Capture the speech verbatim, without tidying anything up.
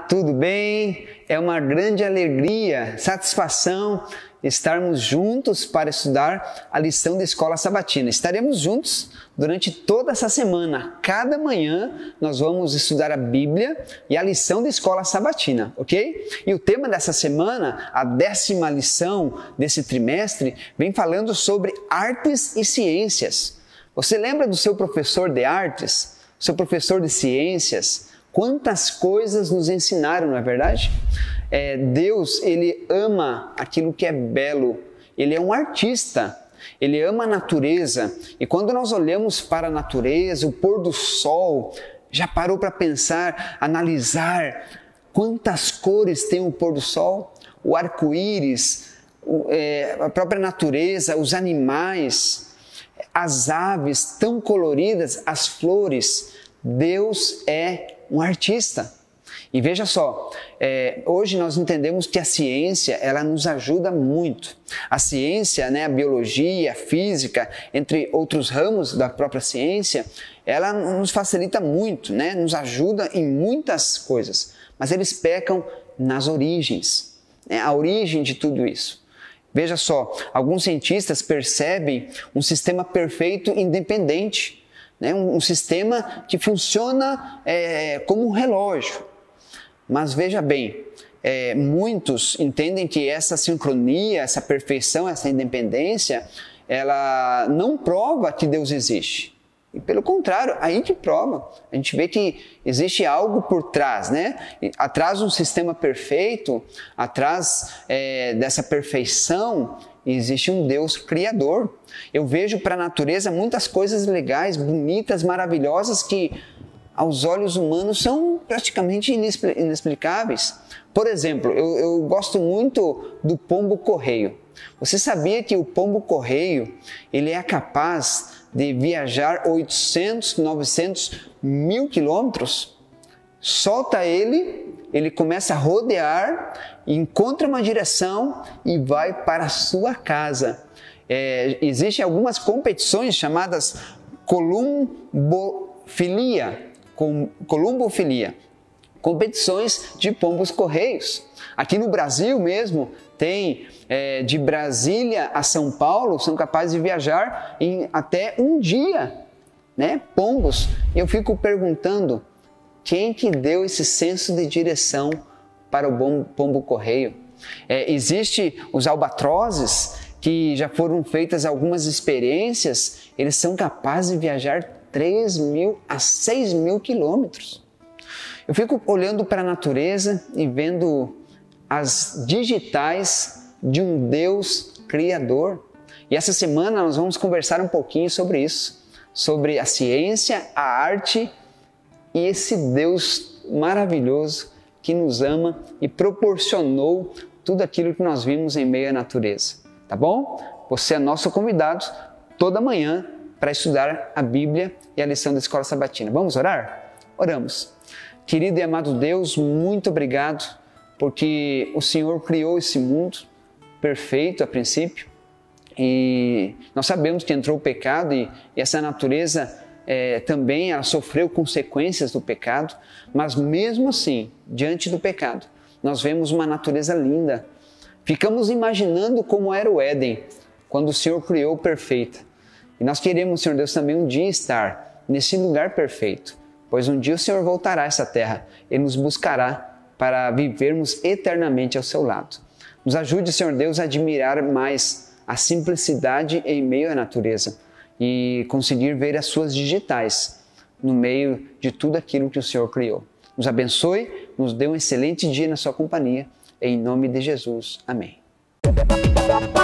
tudo bem? É uma grande alegria, satisfação estarmos juntos para estudar a lição da Escola Sabatina. Estaremos juntos durante toda essa semana. Cada manhã nós vamos estudar a Bíblia e a lição da Escola Sabatina, ok? E o tema dessa semana, a décima lição desse trimestre, vem falando sobre artes e ciências. Você lembra do seu professor de artes? Seu professor de ciências? Quantas coisas nos ensinaram, não é verdade? É, Deus, Ele ama aquilo que é belo. Ele é um artista. Ele ama a natureza. E quando nós olhamos para a natureza, o pôr do sol, já parou para pensar, analisar quantas cores tem o pôr do sol? O arco-íris, é, a própria natureza, os animais, as aves tão coloridas, as flores. Deus é um artista. E veja só, é, hoje nós entendemos que a ciência, ela nos ajuda muito. A ciência, né, a biologia, a física, entre outros ramos da própria ciência, ela nos facilita muito, né, nos ajuda em muitas coisas. Mas eles pecam nas origens, né, a origem de tudo isso. Veja só, alguns cientistas percebem um sistema perfeito independente, né? um, um sistema que funciona é, como um relógio. Mas veja bem, é, muitos entendem que essa sincronia, essa perfeição, essa independência, ela não prova que Deus existe. E pelo contrário, aí que prova. A gente vê que existe algo por trás, né? Atrás de um sistema perfeito, atrás é, dessa perfeição, existe um Deus criador. Eu vejo para a natureza muitas coisas legais, bonitas, maravilhosas que aos olhos humanos são praticamente inexplicáveis. Por exemplo, eu, eu gosto muito do pombo-correio. Você sabia que o pombo-correio ele é capaz de viajar oitocentos, novecentos, mil quilômetros? Solta ele, ele começa a rodear, encontra uma direção e vai para a sua casa. É, existem algumas competições chamadas columbofilia, columbofilia, competições de pombos-correios. Aqui no Brasil mesmo, tem é, de Brasília a São Paulo, são capazes de viajar em até um dia, né? Pombos. E eu fico perguntando, quem que deu esse senso de direção para o pombo-correio? É, existe os albatrozes, que já foram feitas algumas experiências, eles são capazes de viajar três mil a seis mil quilômetros. Eu fico olhando para a natureza e vendo as digitais de um Deus criador. E essa semana nós vamos conversar um pouquinho sobre isso, sobre a ciência, a arte e esse Deus maravilhoso que nos ama e proporcionou tudo aquilo que nós vimos em meio à natureza. Tá bom? Você é nosso convidado toda manhã para estudar a Bíblia e a lição da Escola Sabatina. Vamos orar? Oramos. Querido e amado Deus, muito obrigado porque o Senhor criou esse mundo perfeito a princípio e nós sabemos que entrou o pecado e, e essa natureza é, também ela sofreu consequências do pecado, mas mesmo assim, diante do pecado, nós vemos uma natureza linda. Ficamos imaginando como era o Éden, quando o Senhor criou perfeita. E nós queremos, Senhor Deus, também um dia estar nesse lugar perfeito, pois um dia o Senhor voltará a essa terra e nos buscará para vivermos eternamente ao seu lado. Nos ajude, Senhor Deus, a admirar mais a simplicidade em meio à natureza e conseguir ver as suas digitais no meio de tudo aquilo que o Senhor criou. Nos abençoe, nos dê um excelente dia na sua companhia. Em nome de Jesus. Amém.